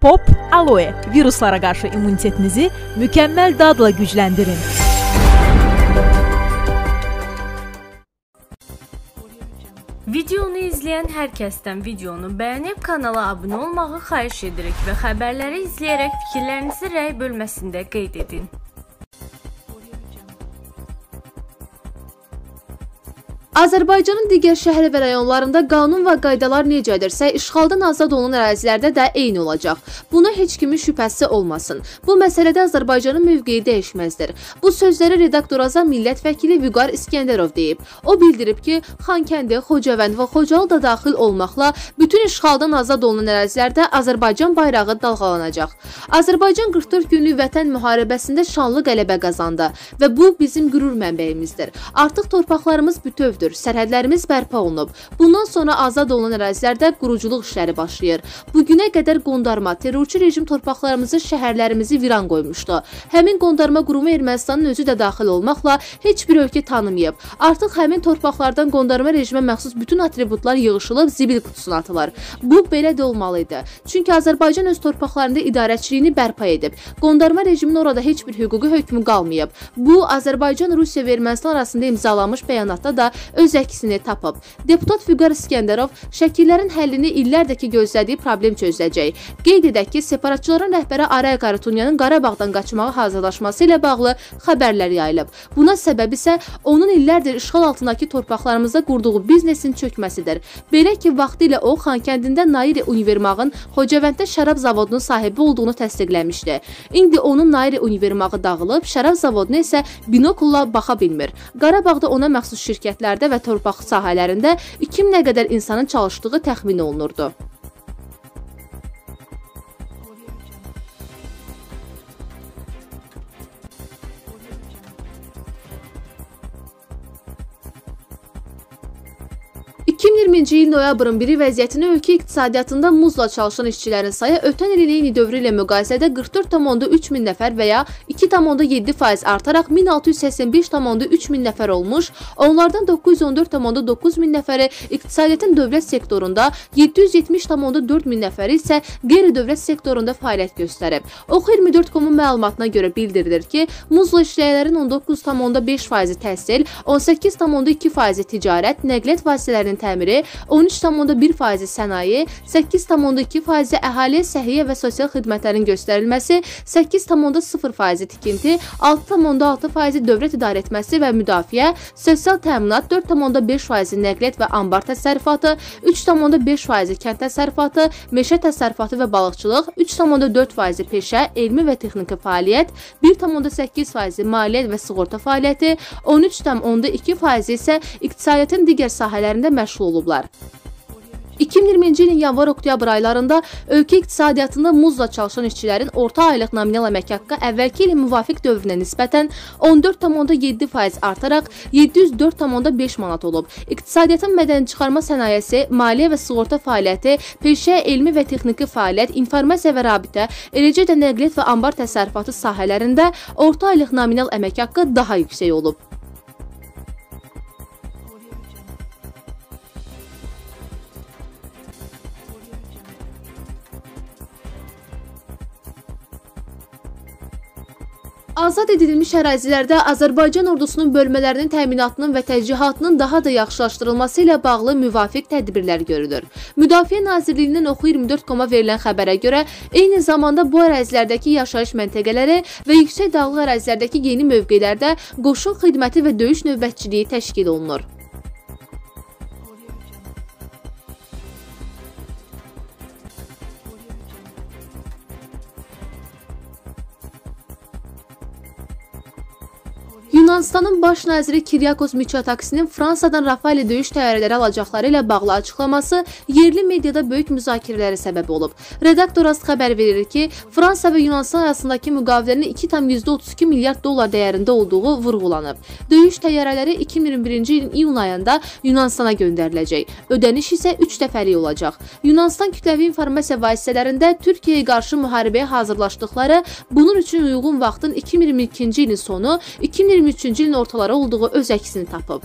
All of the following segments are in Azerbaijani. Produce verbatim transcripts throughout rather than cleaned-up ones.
Pop Aloe viruslara qarşı immunitetinizi mükəmməl dadla gücləndirin. Videonu izləyən hər kəsdən videonu bəyənib kanala abunə olmağı xahiş edirik və xəbərləri izləyərək fikirlərinizi rəy bölməsində qeyd edin. Azərbaycanın digər şəhər və rayonlarında qanun və qaydalar necədirsə, işğaldan azad olunan ərazilərdə də eyni olacaq. Buna heç kimin şübhəsi olmasın. Bu məsələdə Azərbaycanın mövqeyi dəyişməzdir. Bu sözləri redaktoraza millət vəkili Vüqar İskəndərov deyib. O bildirib ki, Xankəndi, Xocavənd və Xocalı da daxil olmaqla bütün işğaldan azad olunan ərazilərdə Azərbaycan bayrağı dalğalanacaq. Azərbaycan qırx dörd günlük vətən müharibəsində şanlı qələbə qazandı və bu bizim qürur mənbəyimizdir. Artıq torpaqlarımız bütövdür. Sərhədlərimiz bərpa olunub. Bundan sonra azad olunan ərazilərdə quruculuq işləri başlayır. Bugünə qədər qondarma, terrorçu rejim torpaqlarımızı, şəhərlərimizi viran qoymuşdu. Həmin qondarma qurumu Ermənistanın özü də daxil olmaqla heç bir ölkə tanımayıb. Artıq həmin torpaqlardan qondarma rejimə məxsus bütün atributlar yığışılıb zibil qutusuna atılır. Bu belə də olmalıydı. Çünki Azərbaycan öz torpaqlarında idarəçiliyini bərpa edib. Qondarma rejimin orada heç bir hüquqi hökmü qalmayıb. Bu, Azərbaycan, Rusiya və Ermənistan arasında imzalanmış bəyanatda da öz əksini tapıb. Deputat Vüqar İskəndərov şəkillərin həllini illərdəki gözlədiyi problem çözüləcək. Qeyd edək ki, separatçıların rəhbəri Aray Qarutunyanın Qarabağdan qaçmağa hazırlaşması ilə bağlı xəbərlər yayılıb. Buna səbəb isə onun illərdir işğal altındakı torpaqlarımızda qurduğu biznesin çökməsidir. Belə ki, vaxtilə o, Xankəndində Nairi Univermağın Xocavənddə şərab zavodunun sahibi olduğunu təsdiqləmişdi. İndi onun Nairi Univermağı dağılıb, şərab zavoduna isə binokulla baxa bilmir. Qarabağda ona məxsus şirkətlərdə və torpaq sahələrində iki minə qədər insanın çalışdığı təxmin olunurdu. iki min iyirminci il noyabrın biri vəziyyətini ölkə iqtisadiyyatında muzla çalışan işçilərin sayı ötən ilin eyni dövrü ilə müqayisədə qırx dörd tam üç min nəfər və ya iki tam yeddi faiz artaraq min altı yüz səksən beş tam üç min nəfər olmuş, onlardan doqquz yüz on dörd tam doqquz min nəfəri iqtisadiyyatın dövlət sektorunda, yeddi yüz yetmiş tam dörd min nəfəri isə qeyri-dövlət sektorunda fəaliyyət göstərib. Oxu iyirmi dörd nöqtənin məlumatına görə bildirilir ki, muzla işləyənlərin on doqquz tam beş faizi təhsil, on səkkiz tam iki faizi ticarət, nəqliyyat vasitələrinin təmiri, on üç tam bir faizi sənaye, səkkiz tam iki faizi əhaliyə səhiyyə və sosial xidmətlərin göstərilməsi, səkkiz tam sıfır faizi tikinti, altı tam altı faizi dövlət idarəetməsi və müdafiə, sosial təminat, dörd tam beş faizi nəqliyyat və ambar təsərrüfatı, üç tam beş faizi kənd təsərrüfatı, meşə təsərrüfatı və balıqçılıq, üç tam dörd faizi peşə, elmi və texniki fəaliyyət, bir tam səkkiz faizi maliyyət və sığorta fəaliyyəti, on üç tam iki faizi isə iqtisadiyyatın digər sahələrində məşğul olublar. iki min iyirminci ilin yanvar-oktyabr aylarında ölkə iqtisadiyyatında muzla çalışan işçilərin orta aylıq nominal əmək haqqı əvvəlki ilin müvafiq dövrünə nisbətən on dörd tam yeddi faiz artaraq yeddi yüz dörd tam beş manat olub. İqtisadiyyatın mədəni çıxarma sənayesi, maliyyə və sığorta fəaliyyəti, peşə, elmi və texniki fəaliyyət, informasiya və rabitə, eləcə də nəqliyyat və ambar təsərrüfatı sahələrində orta aylıq nominal əmək haqqı daha yüksək olub. Azad edilmiş ərazilərdə Azərbaycan ordusunun bölmələrinin təminatının və təchizatının daha da yaxşılaşdırılması ilə bağlı müvafiq tədbirlər görülür. Müdafiə Nazirliyindən Oxu iyirmi dörd nöqtə verilən xəbərə görə, eyni zamanda bu ərazilərdəki yaşayış məntəqələri və yüksək dağlıq ərazilərdəki yeni mövqelərdə qoşun xidməti və döyüş növbətçiliyi təşkil olunur. Yunanistanın baş naziri Kiryakos Mitsotakisinin Fransadan Rafale döyüş təyyarələri alacaqları ilə bağlı açıqlaması yerli mediada böyük müzakirələrə səbəb olub. Redaktoras xəbər verir ki, Fransa və Yunanistan arasındakı müqavilənin iki tam otuz iki milyard dollar dəyərində olduğu vurğulanıb. Döyüş təyyarələri iki min iyirmi birinci ilin iyun ayında Yunanistana göndəriləcək. Ödəniş isə üç dəfəlik olacaq. Yunanistan kütləvi informasiya vasitələrində Türkiyəyə qarşı müharibəyə hazırlaşdıqları, bunun üçün uyğun vaxtın iki min iyirmi ikinci ilin sonu, iki min iyirmi üçüncü ilin ortaları olduğu öz əksini tapıb.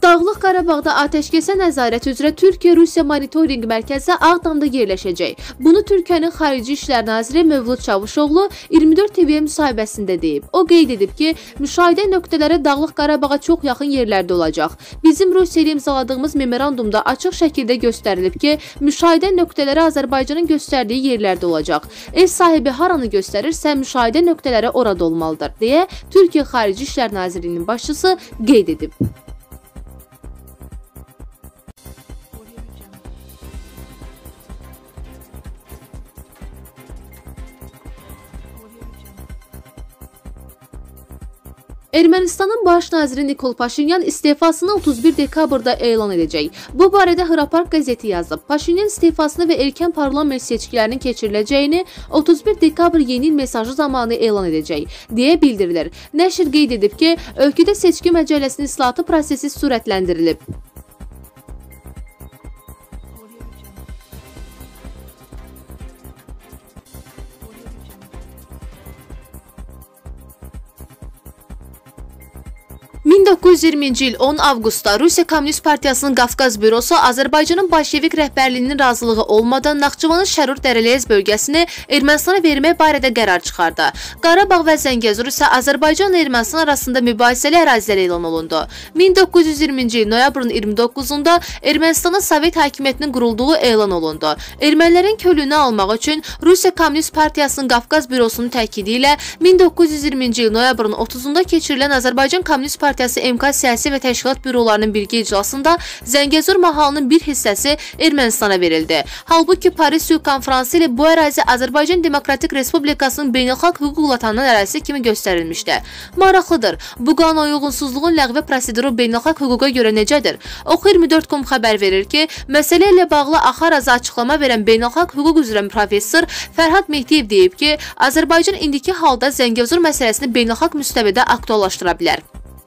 Dağlıq Qarabağda atəşkəsə nəzarət üzrə Türkiyə-Rusiya monitorinq mərkəzi Ağdamda yerləşəcək. Bunu Türkiyənin Xarici İşlər Naziri Mövlud Çavuşoğlu iyirmi dörd T V-yə müsahibəsində deyib. O qeyd edib ki, müşahidə nöqtələri Dağlıq Qarabağa çox yaxın yerlərdə olacaq. Bizim Rusiya ilə imzaladığımız memorandumda açıq şəkildə göstərilib ki, müşahidə nöqtələri Azərbaycanın göstərdiyi yerlərdə olacaq. Ev sahibi haranı göstərirsə, müşahidə nöqtələri orada olmalıdır, deyə Türkiyə Xarici İşlər Nazirliyinin başçısı qeyd edib. Ermənistanın baş naziri Nikol Paşinyan istefasını otuz bir dekabrda elan edəcək. Bu barədə Hırapark qəzeti yazıb. Paşinyan istefasını və erkən parlament seçkilərinin keçiriləcəyini otuz bir dekabr yeni il mesajı zamanı elan edəcək, deyə bildirilir. Nəşr qeyd edib ki, ölkədə seçki məcəlləsinin islahatı prosesi sürətləndirilib. min doqquz yüz iyirminci il on avqustda Rusiya Kommunist Partiyasının Qafqaz bürosu Azərbaycanın Bolşevik rəhbərliyinin razılığı olmadan Naxçıvanın Şərur Dərəliyəz bölgəsini Ermənistana vermək barədə qərar çıxardı. Qarabağ və Zəngəzur isə Azərbaycan ilə Ermənistan arasında mübahisəli ərazilər elan olundu. min doqquz yüz iyirminci il noyabrın iyirmi doqquzunda Ermənistanın Sovet hakimiyyətinin qurulduğu elan olundu. Ermənilərin kölünü almaq üçün Rusiya Kommunist Partiyasının Qafqaz bürosunun təkidi ilə min doqquz yüz iyirminci il noyabrın otuzunda keçirilən Azərbaycan Kommunist Partiyası M K siyasi və təşkilat bürolarının birgə iclasında Zəngəzur mahalının bir hissəsi Ermənistana verildi. Halbuki Paris Sülh Konfransı ilə bu ərazi Azərbaycan Demokratik Respublikasının beynəlxalq hüquqla tanınan ərazisi kimi göstərilmişdi. Maraqlıdır, bu qanuna uyğunsuzluğun ləğvi proseduru beynəlxalq hüquqa görə necədir? Oxu iyirmi dörd nöqtə com xəbər verir ki, məsələ ilə bağlı Axaraz'a açıqlama verən beynəlxalq hüquq üzrə professor Fərhad Mehdiyev deyib ki, Azərbaycan indiki halda Zəngəzur məsələsini beynəlxalq müstəvidə aktuallaşdıra bilər.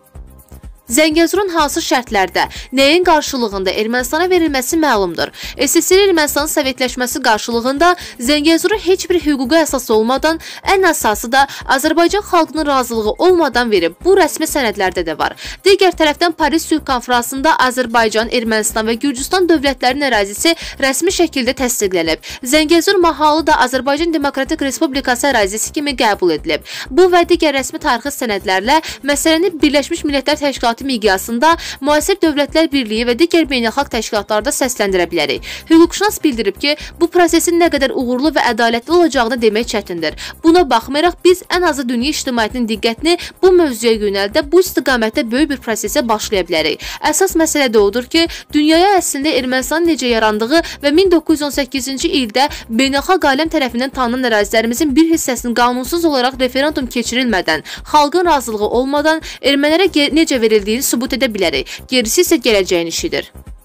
Zəngəzurun hansı şərtlərdə, nəyin qarşılığında Ermənistana verilməsi məlumdur. S S R Ermənistanın sovetləşməsi qarşılığında Zəngəzuru heç bir hüquqa əsas olmadan, ən əsası da Azərbaycan xalqının razılığı olmadan verib. Bu rəsmi sənədlərdə də var. Digər tərəfdən Paris Sülh Konfransında Azərbaycan, Ermənistan və Gürcüstan dövlətlərinin ərazisi rəsmi şəkildə təsdiqlənib. Zəngəzur mahalı da Azərbaycan Demokratik Respublikası ərazisi kimi qəbul edilib. Bu və digər rəsmi tarixi sənədlərlə məsələni Birləşmiş Millətlər Təşkilatı miqyasında müasir Dövlətlər Birliyi və digər beynəlxalq təşkilatlarda səsləndirə bilərik. Hüquqşünas bildirib ki, bu prosesin nə qədər uğurlu və ədalətli olacağını demək çətindir. Buna baxmayaraq biz ən azı dünya ictimaiyyətinin diqqətini bu mövzuya yönəldə, bu istiqamətdə böyük bir prosesə başlaya bilərik. Əsas məsələ də odur ki, dünyaya əslində Ermənistanın necə yarandığı və min doqquz yüz on səkkizinci ildə beynəlxalq aləm tərəfindən tanınan ərazilərimizin bir hissəsinin qanunsuz olaraq referendum keçirilmədən, xalqın razılığı olmadan ermənilərə necə verildiyi sübut edə bilərik. Gerisi isə gələcəyin işidir.